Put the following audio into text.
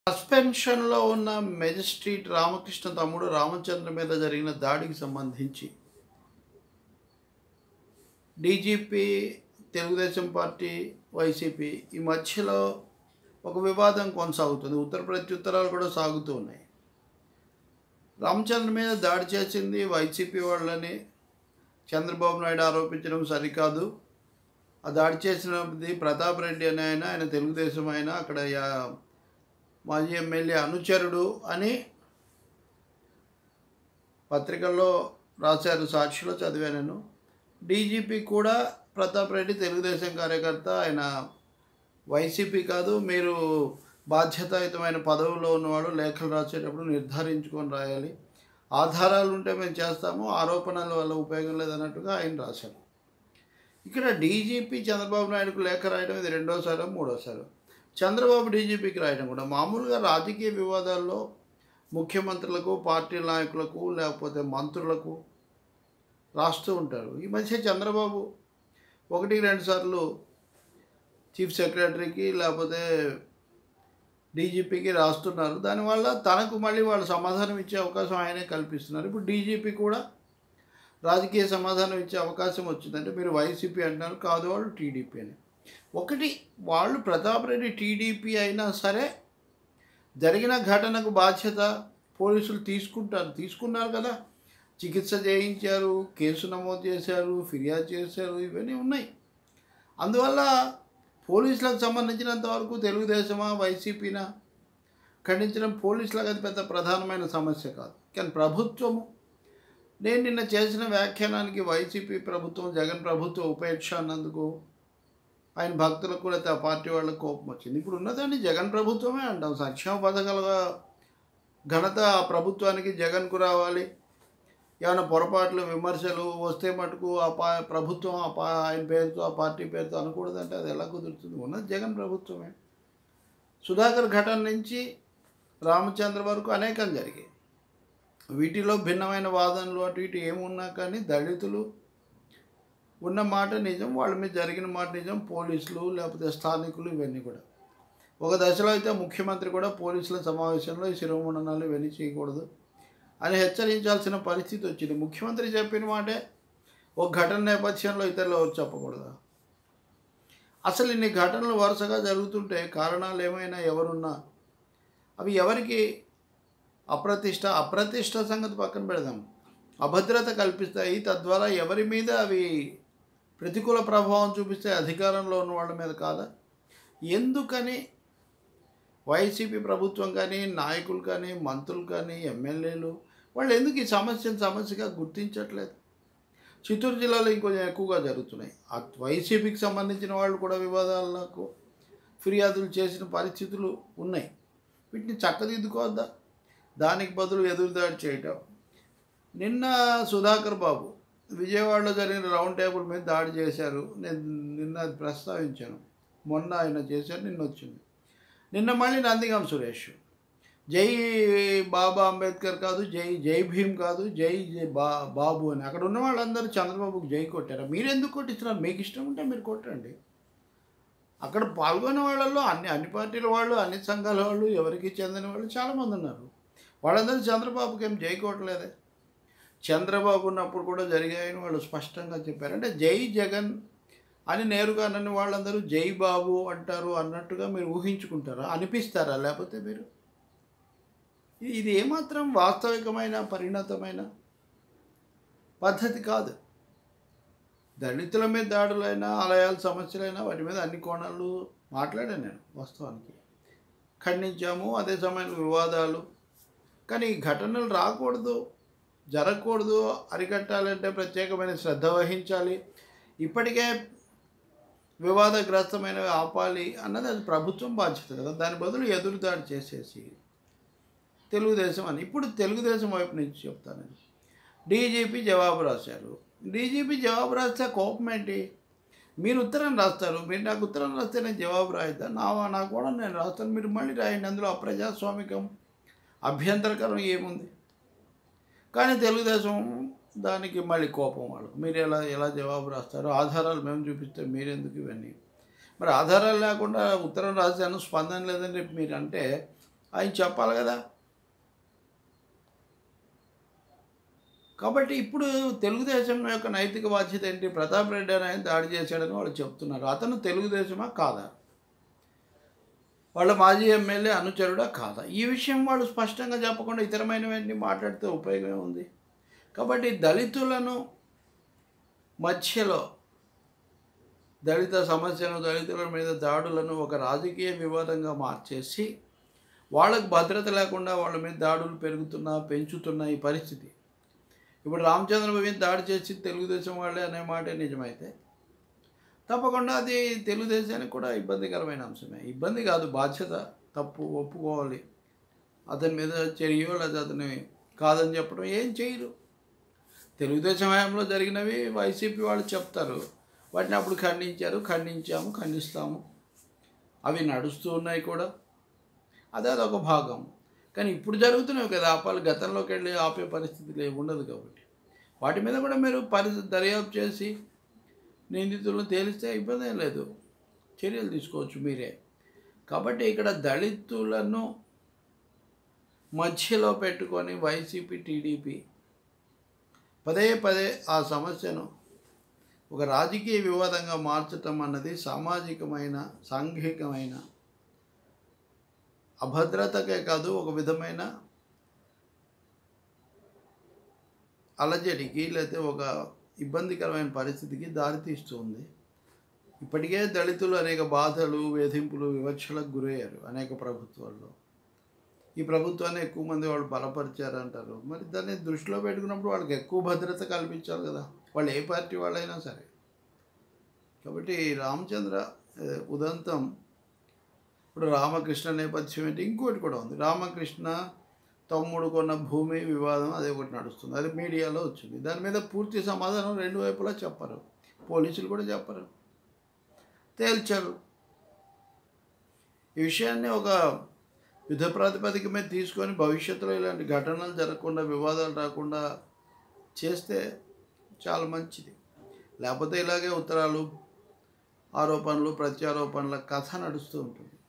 సస్పెన్షన్లో ఉన్న మెజిస్ట్రేట్ రామకృష్ణ తమ్ముడు రామచంద్ర మీద జరిగిన దాడికి సంబంధించి డీజీపీ, తెలుగుదేశం పార్టీ, వైసీపీ ఈ మధ్యలో ఒక వివాదం కొనసాగుతుంది. ఉత్తర ప్రత్యుత్తరాలు కూడా సాగుతూ ఉన్నాయి. రామచంద్ర మీద దాడి చేసింది వైసీపీ వాళ్ళని చంద్రబాబు నాయుడు ఆరోపించడం సరికాదు. ఆ దాడి చేసినది ప్రతాప్ రెడ్డి అనే ఆయన తెలుగుదేశం అక్కడ మాజీ ఎమ్మెల్యే అనుచరుడు అని పత్రికల్లో రాశారు, సాక్షిలో చదివాను నేను. డీజీపీ కూడా ప్రతాప్ రెడ్డి తెలుగుదేశం కార్యకర్త, ఆయన వైసీపీ కాదు, మీరు బాధ్యతాయుతమైన పదవుల్లో ఉన్నవాడు, లేఖలు రాసేటప్పుడు నిర్ధారించుకొని రాయాలి, ఆధారాలు ఉంటే మేము చేస్తాము, ఆరోపణల వల్ల ఉపయోగం లేదన్నట్టుగా ఆయన రాశారు. ఇక్కడ డీజీపీ చంద్రబాబు నాయుడుకు లేఖ రాయడం ఇది రెండోసారో మూడోసారో. చంద్రబాబు డీజీపీకి రాయడం కూడా మామూలుగా రాజకీయ వివాదాల్లో ముఖ్యమంత్రులకు, పార్టీ నాయకులకు, లేకపోతే మంత్రులకు రాస్తూ ఉంటారు. ఈ మధ్య చంద్రబాబు 1-2 సార్లు చీఫ్ సెక్రటరీకి లేకపోతే డీజీపీకి రాస్తున్నారు. దానివల్ల తనకు మళ్ళీ వాళ్ళు సమాధానం ఇచ్చే అవకాశం ఆయనే కల్పిస్తున్నారు. ఇప్పుడు డీజీపీ కూడా రాజకీయ సమాధానం ఇచ్చే అవకాశం వచ్చిందంటే మీరు వైసీపీ అంటున్నారు, కాదు వాళ్ళు టీడీపీ అని. ఒకటి, వాళ్ళు ప్రతాప్ రెడ్డి టీడీపీ అయినా సరే జరిగిన ఘటనకు బాధ్యత పోలీసులు తీసుకున్నారు కదా. చికిత్స చేయించారు, కేసు నమోదు చేశారు, ఫిర్యాదు చేశారు, ఇవన్నీ ఉన్నాయి. అందువల్ల పోలీసులకు సంబంధించినంత వరకు తెలుగుదేశమా వైసీపీనా ఖండించడం పోలీసులకు అది పెద్ద ప్రధానమైన సమస్య కాదు. కానీ ప్రభుత్వము, నేను నిన్న చేసిన వ్యాఖ్యానానికి వైసీపీ ప్రభుత్వం, జగన్ ప్రభుత్వం ఉపేక్ష అన్నందుకు ఆయన భక్తులకు కూడా ఆ పార్టీ వాళ్ళకు కోపం వచ్చింది. ఇప్పుడు ఉన్నదాన్ని జగన్ ప్రభుత్వమే అంటాం. సంక్షేమ పథకాల ఘనత ఆ ప్రభుత్వానికి, జగన్కు రావాలి. ఏమైనా పొరపాట్లు, విమర్శలు వస్తే మటుకు ప్రభుత్వం ఆయన పేరుతో, ఆ పార్టీ పేరుతో అనకూడదంటే అది ఎలా కుదురుతుంది? ఉన్నది జగన్ ప్రభుత్వమే. సుధాకర్ ఘటన నుంచి రామచంద్ర వరకు అనేకం జరిగాయి. వీటిలో భిన్నమైన వాదనలు అటు ఇటు ఏమున్నా కానీ దళితులు ఉన్న మాట నిజం, వాళ్ళ మీద జరిగిన మాట నిజం. పోలీసులు లేకపోతే స్థానికులు ఇవన్నీ కూడా ఒక దశలో అయితే ముఖ్యమంత్రి కూడా పోలీసుల సమావేశంలో ఈ శిరోమండనాలు ఇవన్నీ చేయకూడదు అని హెచ్చరించాల్సిన పరిస్థితి వచ్చింది. ముఖ్యమంత్రి చెప్పిన మాటే ఒక ఘటన నేపథ్యంలో ఇతరులు ఎవరు చెప్పకూడదా? అసలు ఇన్ని ఘటనలు వరుసగా జరుగుతుంటే కారణాలు ఏమైనా ఎవరున్నా అవి ఎవరికి అప్రతిష్ట సంగతి పక్కన పెడదాం, అభద్రత కల్పిస్తాయి. తద్వారా ఎవరి మీద అవి ప్రతికూల ప్రభావం చూపిస్తే అధికారంలో ఉన్న వాళ్ళ మీద కాదా? ఎందుకని వైసీపీ ప్రభుత్వం కానీ, నాయకులు కానీ, మంత్రులు కానీ, ఎమ్మెల్యేలు వాళ్ళు ఎందుకు ఈ సమస్యగా గుర్తించట్లేదు? చిత్తూరు జిల్లాలో ఇంకొంచెం ఎక్కువగా జరుగుతున్నాయి. ఆ వైసీపీకి సంబంధించిన వాళ్ళు కూడా వివాదాలకు ఫిర్యాదులు చేసిన పరిస్థితులు ఉన్నాయి. వీటిని చక్కదిద్దుకోవద్దా? దానికి బదులు ఎదురుదాడి చేయటం. నిన్న సుధాకర్ బాబు విజయవాడలో జరిగిన రౌండ్ టేబుల్ మీద దాడి చేశారు. నేను నిన్న అది ప్రస్తావించాను. మొన్న ఆయన చేశారు, నిన్న వచ్చింది. నిన్న మళ్ళీ నందిగం సురేష్ జై బాబా అంబేద్కర్ కాదు, జై భీమ్ కాదు, జై బాబు అని అక్కడ ఉన్న వాళ్ళందరూ చంద్రబాబుకు జై కొట్టారు. మీరు ఎందుకు కొట్టిస్తున్నారు? మీకు ఇష్టం ఉంటే మీరు కొట్టండి. అక్కడ పాల్గొనే వాళ్ళల్లో అన్ని పార్టీల వాళ్ళు, అన్ని సంఘాల వాళ్ళు, ఎవరికి చెందిన వాళ్ళు చాలామంది ఉన్నారు. వాళ్ళందరూ చంద్రబాబుకి ఏం జై కొట్టలేదే. చంద్రబాబు ఉన్నప్పుడు కూడా జరిగాయని వాళ్ళు స్పష్టంగా చెప్పారు. అంటే జై జగన్ అని నేరుగా నన్ను వాళ్ళందరూ జై బాబు అంటారు అన్నట్టుగా మీరు ఊహించుకుంటారా? అనిపిస్తారా? లేకపోతే మీరు ఇది ఏమాత్రం వాస్తవికమైన పరిణతమైన పద్ధతి కాదు. దళితుల మీద దాడులైనా, ఆలయాల సమస్యలైనా వాటి మీద అన్ని కోణాలు మాట్లాడాను నేను. వాస్తవానికి ఖండించాము. అదే సమయంలో వివాదాలు, కానీ ఈ ఘటనలు రాకూడదు, జరగకూడదు, అరికట్టాలంటే ప్రత్యేకమైన శ్రద్ధ వహించాలి. ఇప్పటికే వివాదగ్రస్తమైనవి ఆపాలి అన్నది అది ప్రభుత్వం బాధ్యత కదా. దాని బదులు ఎదురుదాడి చేసేసి తెలుగుదేశం అని. ఇప్పుడు తెలుగుదేశం వైపు నుంచి చెప్తాను. డీజీపీ జవాబు రాశారు. డీజీపీ జవాబు రాస్తే కోపం ఏంటి? మీరు ఉత్తరం రాస్తారు, మీరు నాకు ఉత్తరం రాస్తే నేను జవాబు రాయిద్దా? నా కూడా నేను రాస్తాను, మీరు మళ్ళీ రాయండి. అందులో అప్రజాస్వామికం, అభ్యంతరకరం ఏముంది? కానీ తెలుగుదేశం దానికి మళ్ళీ కోపం వాళ్ళకు. మీరు ఎలా జవాబు రాస్తారు? ఆధారాలు మేము చూపిస్తే మీరెందుకు ఇవన్నీ? మరి ఆధారాలు లేకుండా ఉత్తరం రాశాను, స్పందన లేదని రేపు మీరు అంటే ఆయన చెప్పాలి కదా. కాబట్టి ఇప్పుడు తెలుగుదేశం యొక్క నైతిక బాధ్యత ఏంటి? ప్రతాప్ రెడ్డి అని ఆయన దాడి చేశాడని వాళ్ళు చెప్తున్నారు. అతను తెలుగుదేశమా కాదా? వాళ్ళ మాజీ ఎమ్మెల్యే అనుచరుడా కాదా? ఈ విషయం వాళ్ళు స్పష్టంగా చెప్పకుండా ఇతరమైనవన్నీ మాట్లాడితే ఉపయోగమే ఉంది. కాబట్టి దళితులను మధ్యలో దళిత సమస్యను, దళితుల మీద దాడులను ఒక రాజకీయ వివాదంగా మార్చేసి వాళ్ళకు భద్రత లేకుండా వాళ్ళ మీద దాడులు పెంచుతున్న ఈ పరిస్థితి. ఇప్పుడు రామచంద్రబాబు మీద దాడి చేసి తెలుగుదేశం వాళ్ళే అనే మాట నిజమైతే తప్పకుండా అది తెలుగుదేశానికి కూడా ఇబ్బందికరమైన అంశమే. ఇబ్బంది కాదు, బాధ్యత, తప్పు ఒప్పుకోవాలి. అతని మీద చర్యో లేదా అతని కాదని చెప్పడం ఏం చేయరు. తెలుగుదేశం హయాంలో జరిగినవి వైసీపీ వాళ్ళు చెప్తారు, వాటిని అప్పుడు ఖండిస్తాము, అవి నడుస్తూ ఉన్నాయి కూడా, అదొక భాగం. కానీ ఇప్పుడు జరుగుతున్నాయి కదా ఆపాలి, గతంలోకి వెళ్ళి ఆపే పరిస్థితి ఉండదు. కాబట్టి వాటి మీద కూడా మీరు దర్యాప్తు చేసి నిందితులను తేలిస్తే ఇబ్బంది ఏం లేదు, చర్యలు తీసుకోవచ్చు మీరే. కాబట్టి ఇక్కడ దళితులను మధ్యలో పెట్టుకొని వైసీపీ, టీడీపీ పదే ఆ సమస్యను ఒక రాజకీయ వివాదంగా మార్చటం అన్నది సామాజికమైన, సాంఘికమైన అభద్రతకే కాదు, ఒక విధమైన అలజడికి లేకపోతే ఒక ఇబ్బందికరమైన పరిస్థితికి దారితీస్తుంది. ఇప్పటికే దళితులు అనేక బాధలు, వేధింపులు, వివక్షలకు గురయ్యారు అనేక ప్రభుత్వాల్లో. ఈ ప్రభుత్వాన్ని ఎక్కువ మంది వాళ్ళు బలపరిచారంటారు. మరి దాన్ని దృష్టిలో పెట్టుకున్నప్పుడు వాళ్ళకి ఎక్కువ భద్రత కల్పించాలి కదా, వాళ్ళు ఏ పార్టీ వాళ్ళైనా సరే. కాబట్టి రామచంద్ర ఉదంతం, ఇప్పుడు రామకృష్ణ నేపథ్యం ఏంటి, ఇంకోటి కూడా ఉంది. రామకృష్ణ తమ్ముడు కొన్న భూమి వివాదం, అది ఒకటి నడుస్తుంది, అది మీడియాలో వచ్చింది. దాని మీద పూర్తి సమాధానం రెండు వైపులా చెప్పరు, పోలీసులు కూడా చెప్పరు, తేల్చరు. ఈ విషయాన్ని ఒక యుద్ధ ప్రాతిపదిక మీద తీసుకొని భవిష్యత్తులో ఇలాంటి ఘటనలు జరగకుండా, వివాదాలు రాకుండా చేస్తే చాలా మంచిది. లేకపోతే ఇలాగే ఉత్తరాలు, ఆరోపణలు, ప్రత్యారోపణల కథ నడుస్తూ ఉంటుంది.